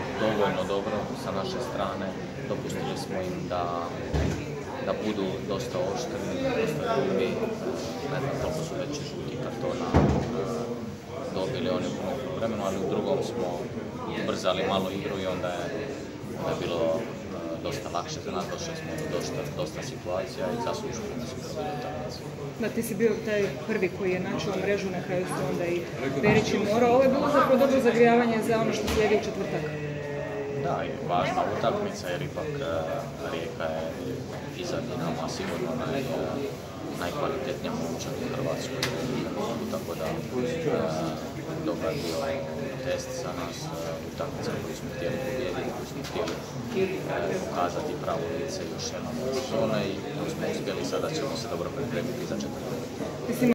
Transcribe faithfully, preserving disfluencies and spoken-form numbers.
dovoljno dobro sa naše strane. Dopustili smo im da, da budu dosta oštri, dosta grubi. Ne znam koliko su već žutih kartona dobili oni u prvom vremenu, ali u drugom smo ubrzali malo igru i onda je, onda je bilo dosta lakše za nas, došli smo do dosta, dosta situacija i zaslužili da smo dobili utakmicu. Da, ti si bio taj prvi koji je načeo mrežu, na kraju su onda i Perić i morao. Ovo je bilo zapravo dobro zagrijavanje za ono što slijedi u četvrtak. Da, i važna utakmica jer ipak Rijeka je iza Dinama sigurno naj, najkvalitetnija momčad u Hrvatskoj. Tako da dobar bio test za nas, utakmica koju smo htjeli pobijediti, koju smo htjeli pokazati pravo lice još jednom sezone i koju smo uspjeli, sada ćemo se dobro pripremiti za četvrtak.